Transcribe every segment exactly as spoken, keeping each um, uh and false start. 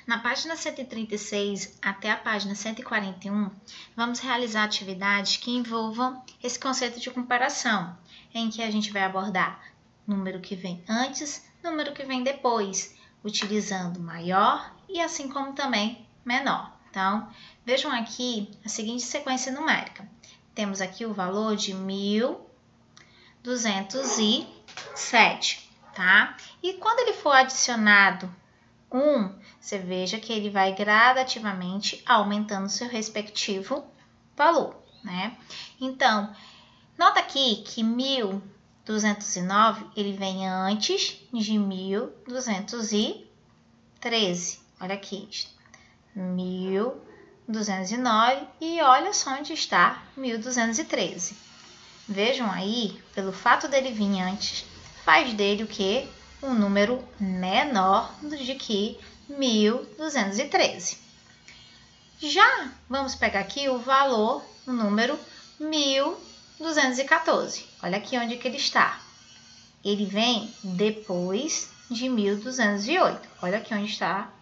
Na página cento e trinta e seis até a página cento e quarenta e um, vamos realizar atividades que envolvam esse conceito de comparação, em que a gente vai abordar número que vem antes, número que vem depois, utilizando maior e assim como também menor. Então, vejam aqui a seguinte sequência numérica. Temos aqui o valor de mil duzentos e sete, tá? E quando ele for adicionado um, você veja que ele vai gradativamente aumentando seu respectivo valor, né? Então, nota aqui que mil duzentos e nove, ele vem antes de mil duzentos e treze. Olha aqui, mil duzentos e nove e olha só onde está mil duzentos e treze. Vejam aí, pelo fato dele vir antes, faz dele o quê? Um número menor do que mil duzentos e treze. Já vamos pegar aqui o valor, o número mil duzentos e quatorze. Olha aqui onde que ele está. Ele vem depois de mil duzentos e oito. Olha aqui onde está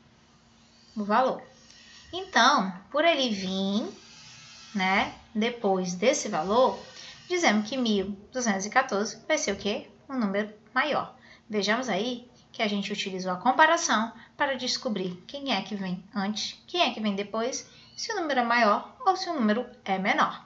o valor. Então, por ele vir, né, depois desse valor, dizemos que mil duzentos e quatorze vai ser o quê? Um número maior. Vejamos aí que a gente utilizou a comparação para descobrir quem é que vem antes, quem é que vem depois, se o número é maior ou se o número é menor.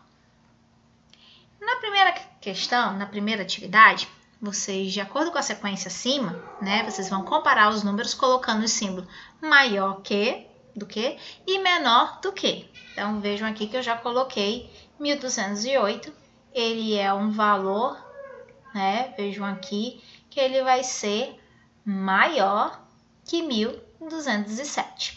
Na primeira questão, na primeira atividade, vocês, de acordo com a sequência acima, né, vocês vão comparar os números colocando o símbolo maior que, do que, e menor do que. Então, vejam aqui que eu já coloquei mil duzentos e oito, ele é um valor, né, vejam aqui, que ele vai ser maior que mil duzentos e sete.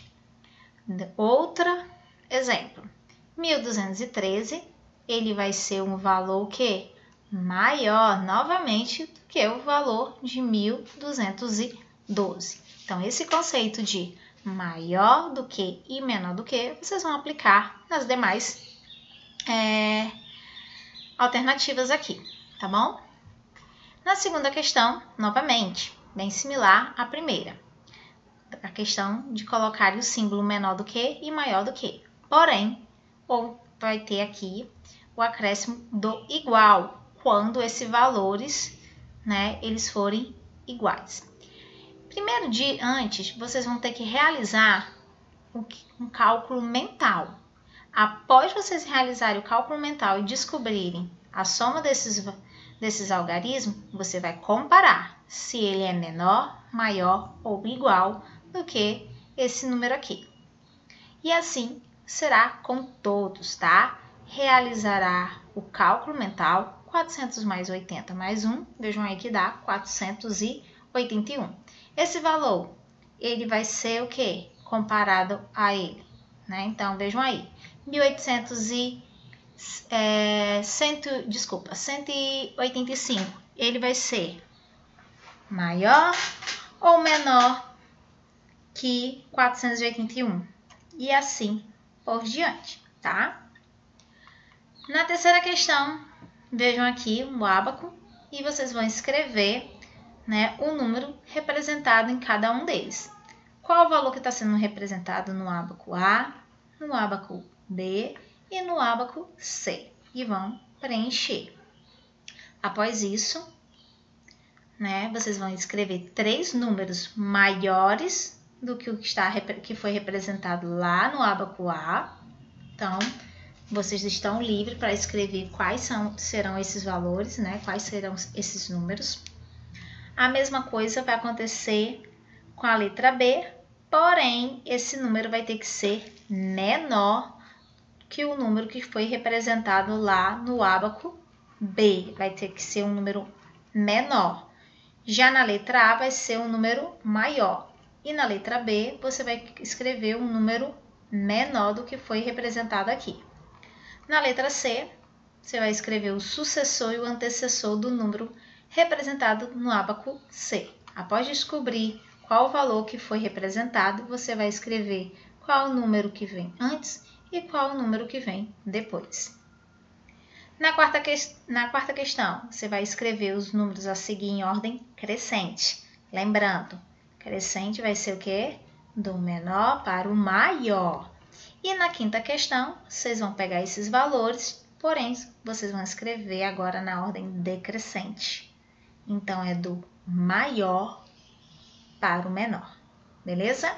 Outro exemplo, mil duzentos e treze, ele vai ser um valor que maior novamente do que o valor de mil duzentos e doze. Então, esse conceito de maior do que e menor do que, vocês vão aplicar nas demais é, alternativas aqui, tá bom? Na segunda questão, novamente, bem similar à primeira. A questão de colocar o símbolo menor do que e maior do que. Porém, ou vai ter aqui o acréscimo do igual, quando esses valores, né, eles forem iguais. Primeiro de antes, vocês vão ter que realizar um cálculo mental. Após vocês realizarem o cálculo mental e descobrirem a soma desses desses algarismos, você vai comparar se ele é menor, maior ou igual do que esse número aqui. E assim será com todos, tá? Realizará o cálculo mental, quatrocentos mais oitenta mais um, vejam aí que dá quatrocentos e oitenta e um. Esse valor, ele vai ser o quê? Comparado a ele, né? Então, vejam aí, mil e oitocentos e É, cento, desculpa, cento e oitenta e cinco, ele vai ser maior ou menor que quatrocentos e oitenta e um e assim por diante, tá? Na terceira questão, vejam aqui o ábaco e vocês vão escrever, né, o número representado em cada um deles. Qual o valor que está sendo representado no ábaco A, no ábaco B e no ábaco C, e vão preencher. Após isso, né, vocês vão escrever três números maiores do que o que, está, que foi representado lá no ábaco A. Então, vocês estão livres para escrever quais são, serão esses valores, né, quais serão esses números. A mesma coisa vai acontecer com a letra B, porém, esse número vai ter que ser menor que o número que foi representado lá no ábaco B. Vai ter que ser um número menor. Já na letra A vai ser um número maior. E na letra B você vai escrever um número menor do que foi representado aqui. Na letra C, você vai escrever o sucessor e o antecessor do número representado no ábaco C. Após descobrir qual o valor que foi representado, você vai escrever qual o número que vem antes e qual o número que vem depois. Na quarta, que... Na quarta questão, você vai escrever os números a seguir em ordem crescente. Lembrando, crescente vai ser o quê? do menor para o maior. E na quinta questão, vocês vão pegar esses valores, porém, vocês vão escrever agora na ordem decrescente. Então, é do maior para o menor, beleza?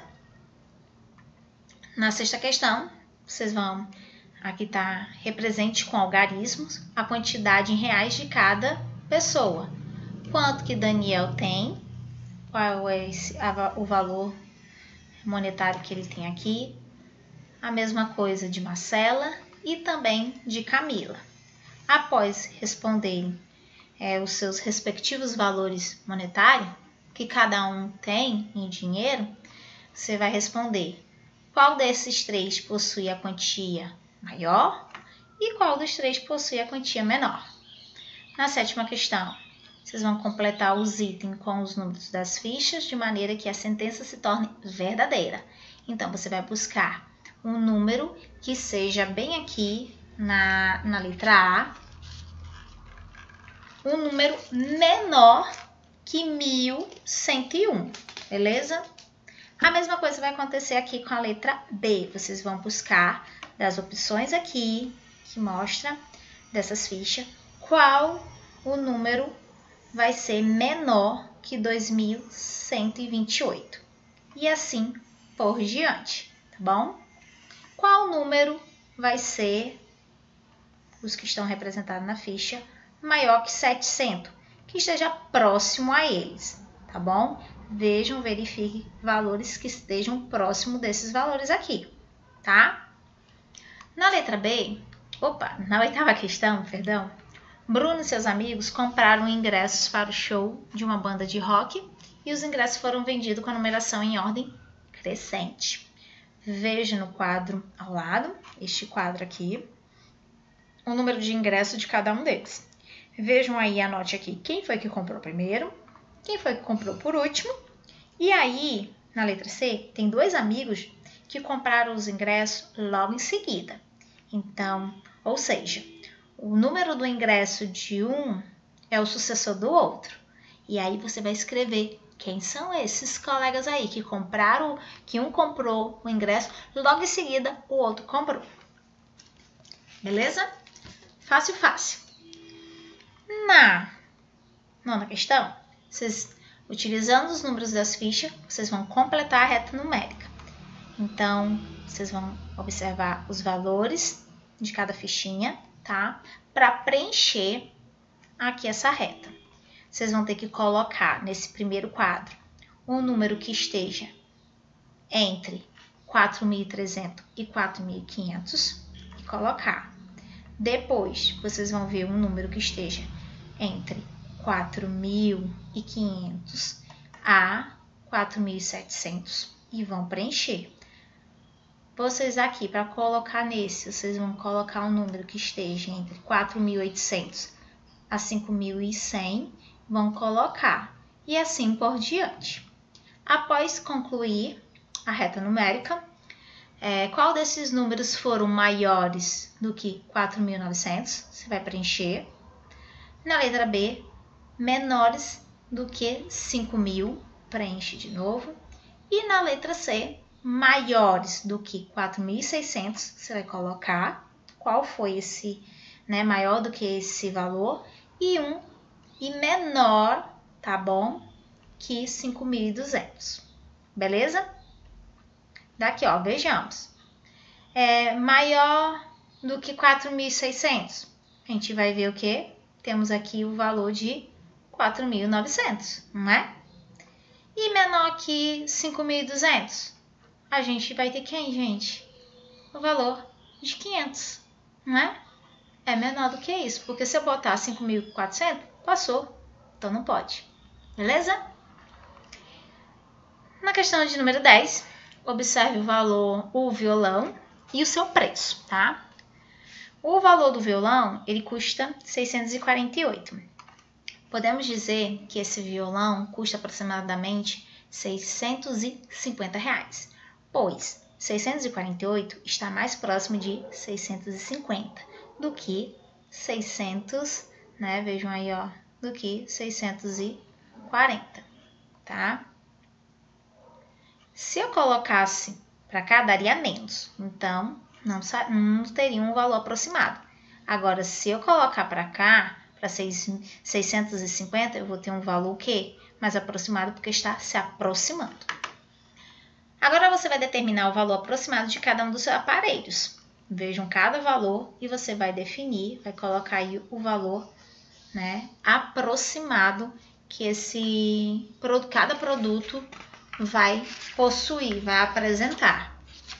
Na sexta questão, vocês vão... Aqui está represente com algarismos a quantidade em reais de cada pessoa. Quanto que Daniel tem, qual é esse, a, o valor monetário que ele tem aqui. A mesma coisa de Marcela e também de Camila. Após responderem é, os seus respectivos valores monetários, que cada um tem em dinheiro, você vai responder qual desses três possui a quantia maior e qual dos três possui a quantia menor. Na sétima questão, vocês vão completar os itens com os números das fichas de maneira que a sentença se torne verdadeira. Então, você vai buscar um número que seja bem aqui na, na letra A, um número menor que mil cento e um, beleza? A mesma coisa vai acontecer aqui com a letra B. Vocês vão buscar das opções aqui, que mostra dessas fichas, qual o número vai ser menor que dois mil cento e vinte e oito. E assim por diante, tá bom? Qual número vai ser, os que estão representados na ficha, maior que setecentos, que esteja próximo a eles, tá bom? Vejam, verifiquem valores que estejam próximo desses valores aqui, tá? Na letra B, opa, na oitava questão, perdão, Bruno e seus amigos compraram ingressos para o show de uma banda de rock e os ingressos foram vendidos com a numeração em ordem crescente. Veja no quadro ao lado, este quadro aqui, o número de ingressos de cada um deles. Vejam aí, anote aqui quem foi que comprou primeiro, quem foi que comprou por último. E aí, na letra C, tem dois amigos que compraram os ingressos logo em seguida. Então, ou seja, o número do ingresso de um é o sucessor do outro. E aí você vai escrever quem são esses colegas aí que compraram, que um comprou o ingresso, logo em seguida o outro comprou. Beleza? Fácil, fácil. Na nona questão, vocês, utilizando os números das fichas, vocês vão completar a reta numérica. Então, vocês vão observar os valores de cada fichinha, tá? Para preencher aqui essa reta. Vocês vão ter que colocar nesse primeiro quadro um número que esteja entre quatro mil e trezentos e quatro mil e quinhentos e colocar. Depois, vocês vão ver um número que esteja entre quatro mil e quinhentos a quatro mil e setecentos e vão preencher. Vocês aqui, para colocar nesse, vocês vão colocar um número que esteja entre quatro mil e oitocentos a cinco mil e cem, vão colocar, e assim por diante. Após concluir a reta numérica, é, qual desses números foram maiores do que quatro mil e novecentos? Você vai preencher. Na letra B, menores do que cinco mil, preenche de novo. E na letra C, maiores do que quatro mil e seiscentos, você vai colocar qual foi esse, né, maior do que esse valor, e um e menor, tá bom, que cinco mil e duzentos, beleza? Daqui, ó, vejamos. É maior do que quatro mil e seiscentos, a gente vai ver o quê? Temos aqui o valor de quatro mil e novecentos, não é? E menor que cinco mil e duzentos, a gente vai ter quem, gente? O valor de quinhentos, não é? É menor do que isso, porque se eu botar cinco mil e quatrocentos, passou, então não pode, beleza? Na questão de número dez, observe o valor, o violão e o seu preço, tá? O valor do violão, ele custa seiscentos e quarenta e oito. Podemos dizer que esse violão custa aproximadamente seiscentos e cinquenta reais, pois seiscentos e quarenta e oito está mais próximo de seiscentos e cinquenta do que seiscentos, né? Vejam aí, ó, do que seiscentos e quarenta, tá? Se eu colocasse para cá, daria menos. Então, não, não teria um valor aproximado. Agora, se eu colocar para cá, para seiscentos e cinquenta, eu vou ter um valor o quê? Mais aproximado, porque está se aproximando. Agora, você vai determinar o valor aproximado de cada um dos seus aparelhos. Vejam cada valor e você vai definir, vai colocar aí o valor, né, aproximado que esse, cada produto vai possuir, vai apresentar.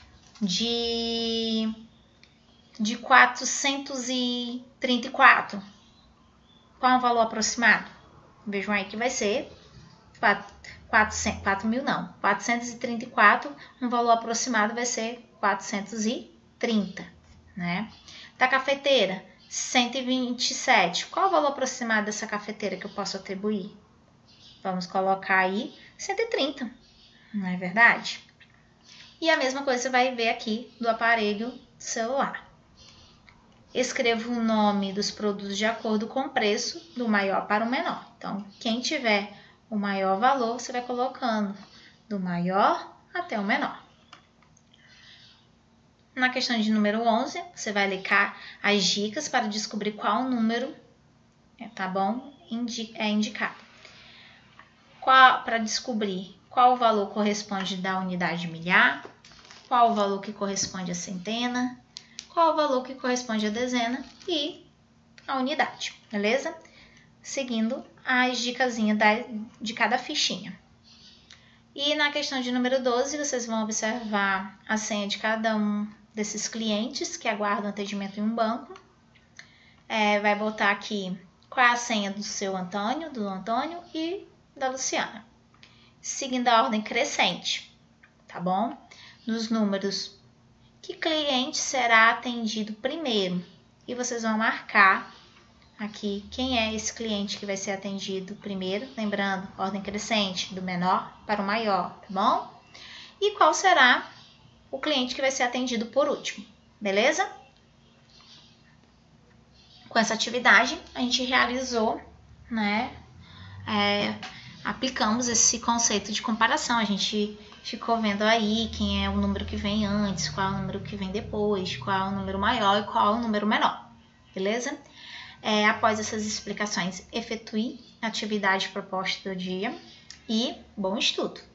De, de quatrocentos e trinta e quatro, qual é o valor aproximado? Vejam aí que vai ser quatro mil não, quatrocentos e trinta e quatro, um valor aproximado vai ser quatrocentos e trinta, né? Da cafeteira, cento e vinte e sete, qual é o valor aproximado dessa cafeteira que eu posso atribuir? Vamos colocar aí cento e trinta, não é verdade? E a mesma coisa você vai ver aqui do aparelho celular. Escreva o nome dos produtos de acordo com o preço, do maior para o menor. Então, quem tiver o maior valor, você vai colocando do maior até o menor. Na questão de número onze, você vai ler as dicas para descobrir qual número, tá bom, é indicado. Para descobrir qual o valor corresponde da unidade milhar, qual o valor que corresponde à centena, qual o valor que corresponde à dezena e à unidade, beleza? Seguindo as dicasinhas de cada fichinha. E na questão de número doze, vocês vão observar a senha de cada um desses clientes que aguardam atendimento em um banco. É, vai botar aqui qual é a senha do seu Antônio, do Antônio e da Luciana. Seguindo a ordem crescente, tá bom? Nos números, que cliente será atendido primeiro? E vocês vão marcar aqui quem é esse cliente que vai ser atendido primeiro, lembrando, ordem crescente, do menor para o maior, tá bom? E qual será o cliente que vai ser atendido por último, beleza? Com essa atividade, a gente realizou, né, é, aplicamos esse conceito de comparação, a gente ficou vendo aí quem é o número que vem antes, qual é o número que vem depois, qual é o número maior e qual é o número menor, beleza? É, após essas explicações, efetue a atividade proposta do dia e bom estudo!